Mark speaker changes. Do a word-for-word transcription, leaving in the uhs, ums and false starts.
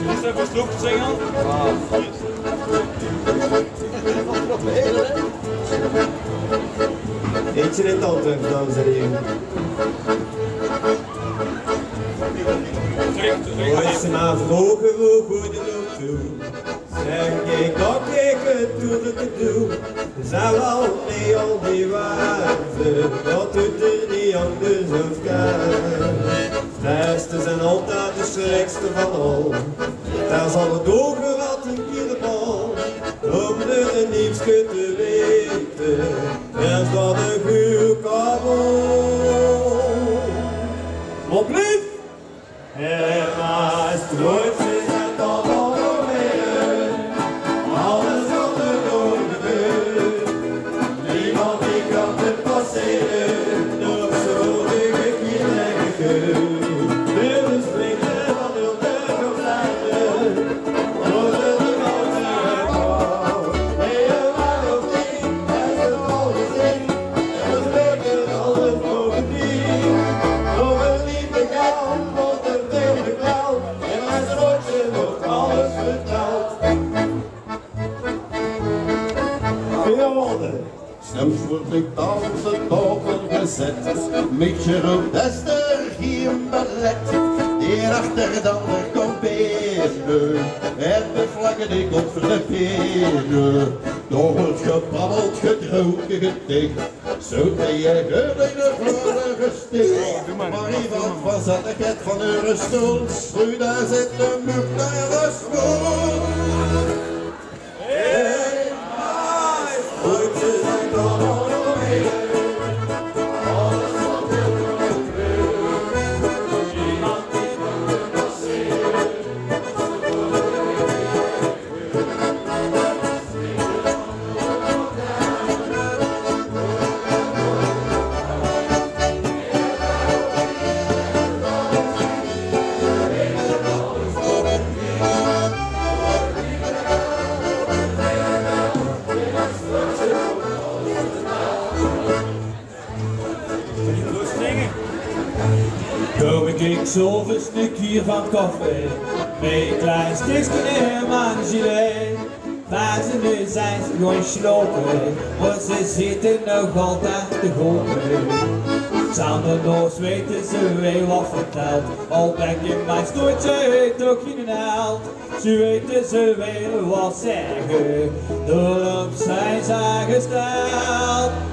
Speaker 1: Is er versloeg te zingen?
Speaker 2: Eentje in tanden, dames en heren. Ooit ze maar vroegen hoe goed je loopt toe. Zeg ik dat ik het doe dat ik doe. Zijn we al niet al die waarden, dat doet er niet anders of kan. Testen zijn altijd de slechtste van al. Daar zal het ogen wat een keer de bal. Om de liefste te weten, er staat een vuur kabel. Op lief! Er was nooit gezegd dat al meer. Alles wat er door gebeurt. Niemand die kan het passeren. Nog zo dik hier leggen kun. Willen springen van heel erg op lijden. Onder de motor en bal. Nee, je maar ook niet. Het is het al gezien. En we spreken alles bovendien. Over liefde gaan. En mijn zorgje wordt alles verteld. Geworden.
Speaker 3: Soms word ik als een tafel gezet. Met je roep, dat is er geen ballet. Hierachter dan de kamperen. En de vlaggen die komt voor de peren. Door het gebrabbeld, gedroken gedicht. Zo ben je de vloeren gesticht. Maar iemand van zannigheid van uw stoel. Schroei daar zit de mug naar de school.
Speaker 2: Hey, my, ooit is het al omheen. Alles wat er door gebeurt. Niemand die kan het passeren.
Speaker 4: Kom ik ik zoveel stuk hier van koffie, met een klein stukje in mijn gilet. Maar ze nu zijn ze gewoon slopen, want ze zitten nog altijd te gokken. Samen nog weten ze wel wat verteld, al ben ik in mijn stootje toch geen held. Ze weten ze willen wat zeggen, daarom zijn ze aangesteld.